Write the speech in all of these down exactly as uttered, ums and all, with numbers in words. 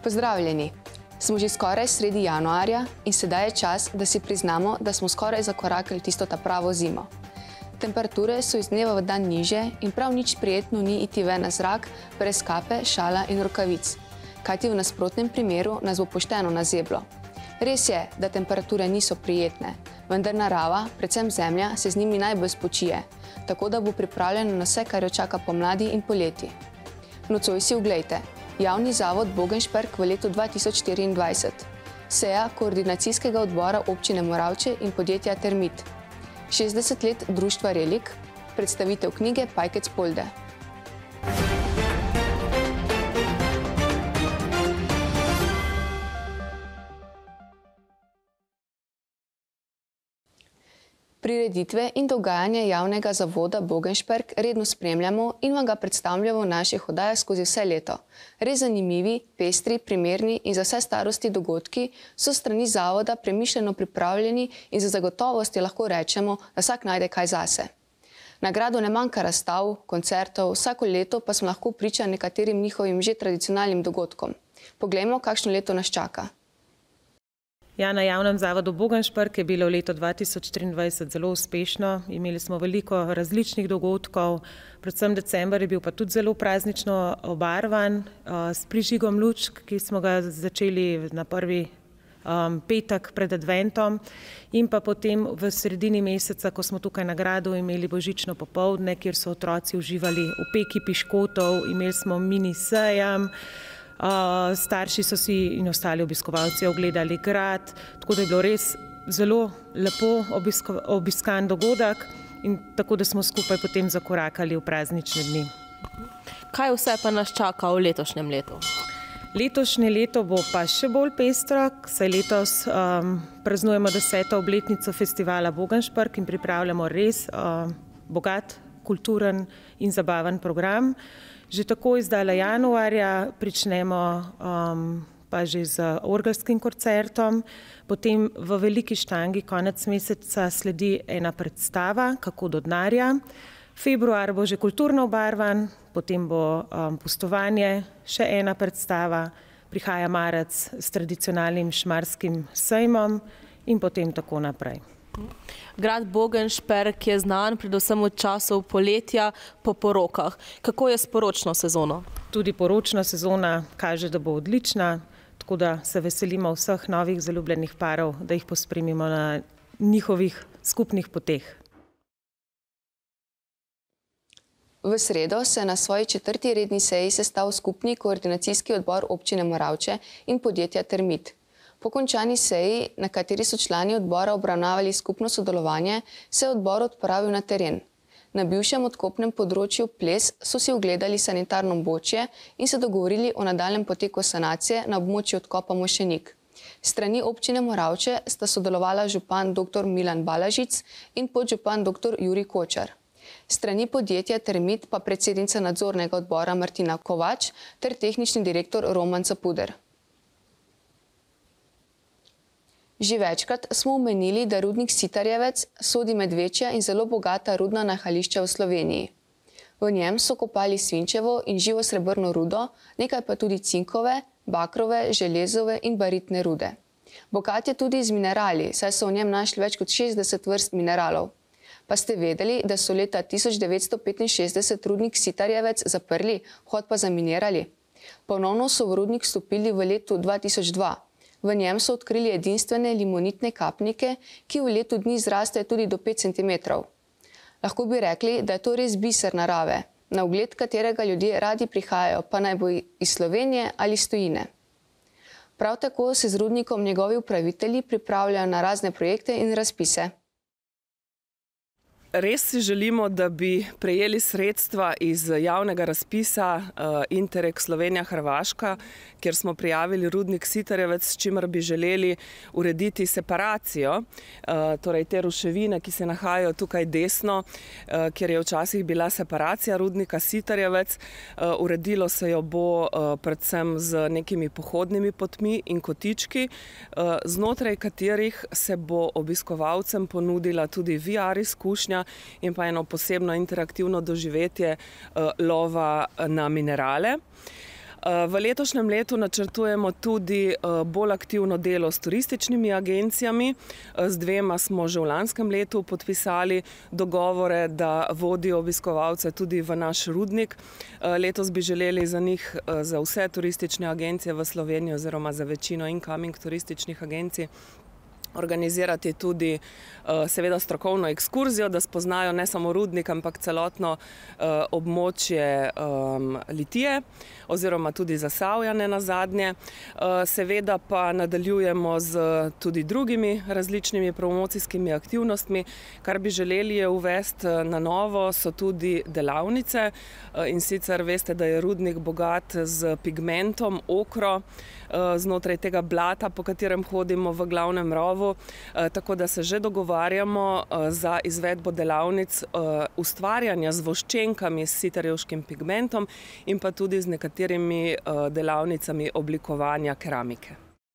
Pozdravljeni! Smo že skoraj sredi januarja in sedaj je čas, da si priznamo, da smo skoraj zakorakali tisto ta pravo zimo. Temperature so iz dneva v dan niže in prav nič prijetno ni iti ven na zrak brez kape, šala in rokavic, kajti v nasprotnem primeru nas bo pošteno nazeblo. Res je, da temperature niso prijetne, vendar narava, predvsem zemlja, se z njimi najbolj spočije, tako da bo pripravljena na vse, kar jo čaka pomladi in poleti. Nocoj si oglejte. Javni zavod Bogenšperk v letu dva tisoč štiriindvajset. Seja koordinacijskega odbora občine Moravče in podjetja Termit. šestdeset let društva Relik. Predstavitev knjige Pajkec Polde. Prireditve in dogajanje javnega zavoda Bogenšperk redno spremljamo in vam ga predstavljamo v naših oddajah skozi vse leto. Res zanimivi, pestri, primerni in za vse starosti dogodki so strani zavoda premišljeno pripravljeni in za zagotovosti lahko rečemo, da vsak najde kaj zase. Na gradu ne manjka razstav, koncertov, vsako leto pa smo lahko priča nekaterim njihovim že tradicionalnim dogodkom. Poglejmo, kakšno leto nas čaka. Ja, na javnem zavodu Bogenšperk je bilo leto dva tisoč triindvajset zelo uspešno. Imeli smo veliko različnih dogodkov, predvsem december je bil pa tudi zelo praznično obarvan s prižigom lučk, ki smo ga začeli na prvi um, petek pred adventom in pa potem v sredini meseca, ko smo tukaj na gradu imeli božično popoldne, kjer so otroci uživali v peki piškotov, imeli smo mini sejem. Uh, starši so si in ostali obiskovalci ogledali grad, tako da je bilo res zelo lepo obisko, obiskan dogodek in tako da smo skupaj potem zakorakali v praznične dni. Kaj vse pa nas čaka v letošnjem letu? Letošnje leto bo pa še bolj pestro, saj letos um, praznujemo deseto obletnico festivala Bogenšperk in pripravljamo res uh, bogat, kulturen in zabaven program. Že tako izdala januarja pričnemo um, pa že z orgelskim koncertom, potem v Veliki Štangi konec meseca sledi ena predstava, Kako do denarja. Februar bo že kulturno obarvan, potem bo um, pustovanje, še ena predstava, prihaja marec s tradicionalnim šmarskim sejmom in potem tako naprej. Grad Bogenšperk je znan predvsem od časov poletja po porokah. Kako je s poročno sezono? Tudi poročna sezona kaže, da bo odlična, tako da se veselimo vseh novih zaljubljenih parov, da jih pospremimo na njihovih skupnih poteh. V sredo se na svoji četrti redni seji sestal skupni koordinacijski odbor občine Moravče in podjetja Termit. Po končani seji, na kateri so člani odbora obravnavali skupno sodelovanje, se je odbor odpravil na teren. Na bivšem odkopnem področju Ples so si ogledali sanitarno območje in se dogovorili o nadaljnjem poteku sanacije na območju odkopa Mošenik. Strani občine Moravče sta sodelovala župan doktor Milan Balažic in podžupan doktor Jurij Kočar. Strani podjetja Termit pa predsednica nadzornega odbora Martina Kovač ter tehnični direktor Roman Capuder. Že večkrat smo omenili, da rudnik Sitarjevec sodi med večja in zelo bogata rudna nahajališča v Sloveniji. V njem so kopali svinčevo in živo srebrno rudo, nekaj pa tudi cinkove, bakrove, železove in baritne rude. Bogat je tudi z minerali, saj so v njem našli več kot šestdeset vrst mineralov. Pa ste vedeli, da so leta tisoč devetsto petinšestdeset rudnik Sitarjevec zaprli, vhod pa zaminirali? Ponovno so v rudnik vstopili v letu dva tisoč dva. V njem so odkrili edinstvene limonitne kapnike, ki v letu dni zrastejo tudi do pet centimetrov. Lahko bi rekli, da je to res biser narave, na ogled katerega ljudje radi prihajajo, pa naj bo iz Slovenije ali iz tujine. Prav tako se z rudnikom njegovi upravitelji pripravljajo na razne projekte in razpise. Res si želimo, da bi prejeli sredstva iz javnega razpisa Interreg Slovenija-Hrvaška, kjer smo prijavili rudnik Sitarjevec, s čimer bi želeli urediti separacijo, torej te ruševine, ki se nahajajo tukaj desno, kjer je včasih bila separacija rudnika Sitarjevec. Uredilo se jo bo predvsem z nekimi pohodnimi potmi in kotički, znotraj katerih se bo obiskovalcem ponudila tudi V R izkušnja in pa eno posebno interaktivno doživetje lova na minerale. V letošnjem letu načrtujemo tudi bolj aktivno delo s turističnimi agencijami. Z dvema smo že v lanskem letu podpisali dogovore, da vodijo obiskovalce tudi v naš rudnik. Letos bi želeli za njih, za vse turistične agencije v Sloveniji oziroma za večino incoming turističnih agencij, organizirati tudi seveda strokovno ekskurzijo, da spoznajo ne samo rudnik, ampak celotno območje Litije oziroma tudi Zasavja ne nazadnje. Seveda pa nadaljujemo z tudi drugimi različnimi promocijskimi aktivnostmi. Kar bi želeli je uvesti na novo, so tudi delavnice, in sicer veste, da je rudnik bogat z pigmentom, okro, znotraj tega blata, po katerem hodimo v glavnem rovu, tako da se že dogovarjamo za izvedbo delavnic ustvarjanja z voščenkami s sitarjevškim pigmentom in pa tudi z nekaterimi delavnicami oblikovanja keramike.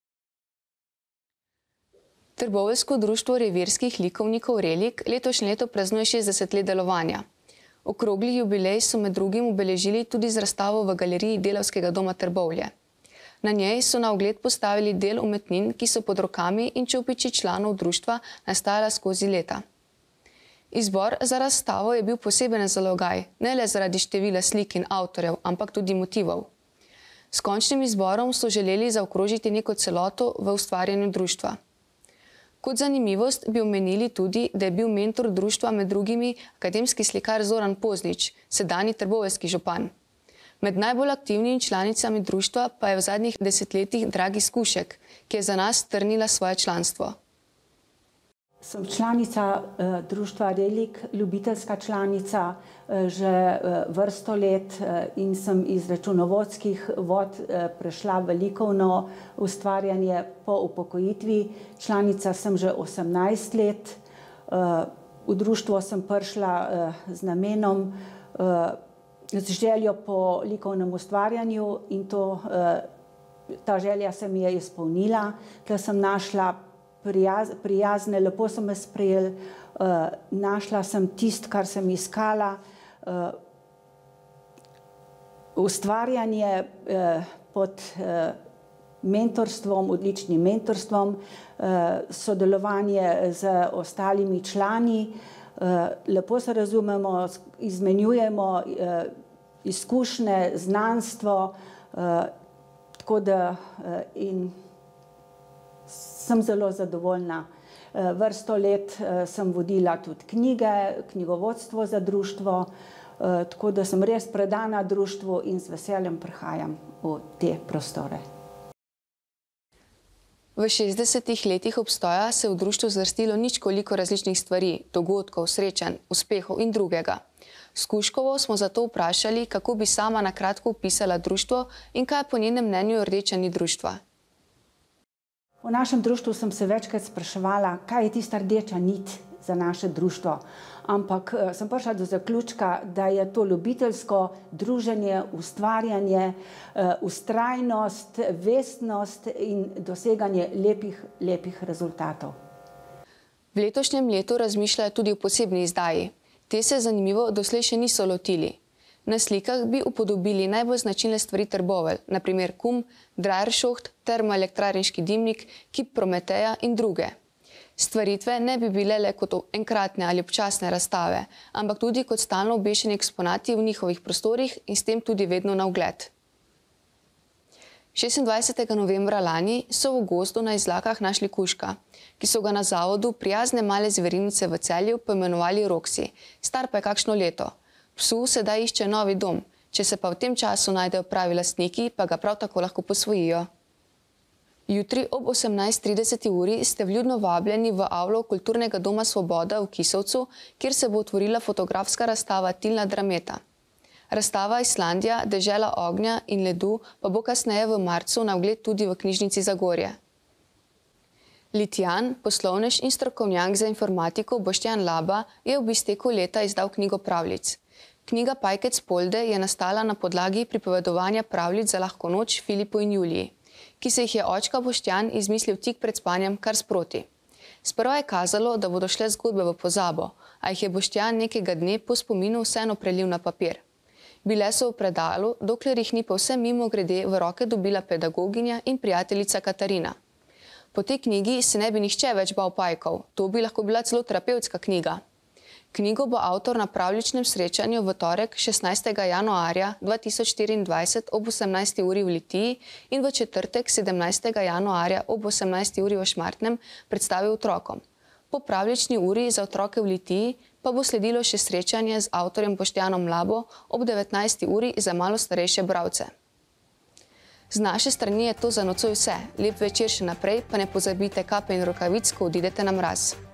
Trboveljsko društvo revirskih likovnikov Relik letošnje leto praznuje šestdeset let delovanja. Okrogli jubilej so med drugim obeležili tudi z razstavo v galeriji Delavskega doma Trbovlje. Na njej so na ogled postavili del umetnin, ki so pod rokami in čopiči članov društva nastajala skozi leta. Izbor za razstavo je bil poseben zalogaj, ne le zaradi števila slik in avtorjev, ampak tudi motivov. S končnim izborom so želeli zaokrožiti neko celoto v ustvarjanju društva. Kot zanimivost bi omenili tudi, da je bil mentor društva med drugimi akademski slikar Zoran Poznič, sedanji trboveljski župan. Med najbolj aktivnimi članicami društva pa je v zadnjih desetletjih Dragi Skušek, ki je za nas strnila svoje članstvo. Sem članica eh, društva Relik, ljubiteljska članica eh, že eh, vrsto let eh, in sem iz računovodskih vod eh, prešla v likovno ustvarjanje po upokojitvi. Članica sem že osemnajst let. Eh, v društvo sem prišla eh, z namenom, eh, z željo po likovnem ustvarjanju in to, eh, ta želja se mi je izpolnila. Tle sem našla Prijaz, prijazne, lepo so me sprejeli, uh, našla sem tist, kar sem iskala. Uh, ustvarjanje uh, pod uh, mentorstvom, odličnim mentorstvom, uh, sodelovanje z ostalimi člani, uh, lepo se razumemo, izmenjujemo uh, izkušnje, znanstvo, uh, tako da uh, in sem zelo zadovoljna. Vrsto let sem vodila tudi knjige, knjigovodstvo za društvo, tako da sem res predana društvu in z veseljem prihajam v te prostore. V šestdesetih letih obstoja se je v društvu zvrstilo nič koliko različnih stvari, dogodkov, srečanj, uspehov in drugega. Skuškovo smo zato vprašali, kako bi sama na kratko opisala društvo in kaj je po njenem mnenju rdeča nit društva. V našem društvu sem se večkrat spraševala, kaj je tista rdeča nit za naše društvo. Ampak sem prišla do zaključka, da je to ljubiteljsko druženje, ustvarjanje, vztrajnost, vestnost in doseganje lepih, lepih rezultatov. V letošnjem letu razmišljajo tudi o posebni izdaji. Te se zanimivo doslej še niso lotili. Na slikah bi upodobili najbolj značilne stvari Trbovelj, na primer kum, Draršoht, termoelektrarniški dimnik, kip Prometeja in druge. Stvaritve ne bi bile le kot enkratne ali občasne razstave, ampak tudi kot stalno obešeni eksponati v njihovih prostorih in s tem tudi vedno na ogled. šestindvajsetega novembra lani so v gozdu na Izlakah našli kužka, ki so ga na zavodu prijazne male zverinice v Celju poimenovali Roksi, star pa je kakšno leto. Psu sedaj išče novi dom, če se pa v tem času najdejo pravi lastniki, pa ga prav tako lahko posvojijo. Jutri ob osemnajst trideset uri ste vljudno vabljeni v avlo Kulturnega doma Svoboda v Kisovcu, kjer se bo otvorila fotografska razstava Tilna Drameta. Razstava Islandija, dežela ognja in ledu pa bo kasneje v marcu na ogled tudi v knjižnici Zagorje. Litijan, poslovnež in strokovnjak za informatiko Boštjan Laba je ob izteku leta izdal knjigo pravljic. Knjiga Pajkec Polde je nastala na podlagi pripovedovanja pravljic za lahko noč Filipu in Juliji, ki se jih je očka Boštjan izmislil tik pred spanjem kar sproti. Sprva je kazalo, da bodo šle zgodbe v pozabo, a jih je Boštjan nekega dne po spominu vseeno prelil na papir. Bile so v predalu, dokler jih ni povsem mimogrede v roke dobila pedagoginja in prijateljica Katarina. Po tej knjigi se ne bi nihče več bal pajkov, to bi lahko bila celo terapevtska knjiga. Knjigo bo avtor na pravljičnem srečanju v torek šestnajstega januarja dva tisoč štiriindvajset ob osemnajsti uri v Litiji in v četrtek sedemnajstega januarja ob osemnajsti uri v Šmartnem predstavil otrokom. Po pravljični uri za otroke v Litiji pa bo sledilo še srečanje z avtorjem Boštjanom Labo ob devetnajsti uri za malo starejše bralce. Z naše strani je to za nocoj vse. Lep večer še naprej, pa ne pozabite kape in rokavic, ko odidete na mraz.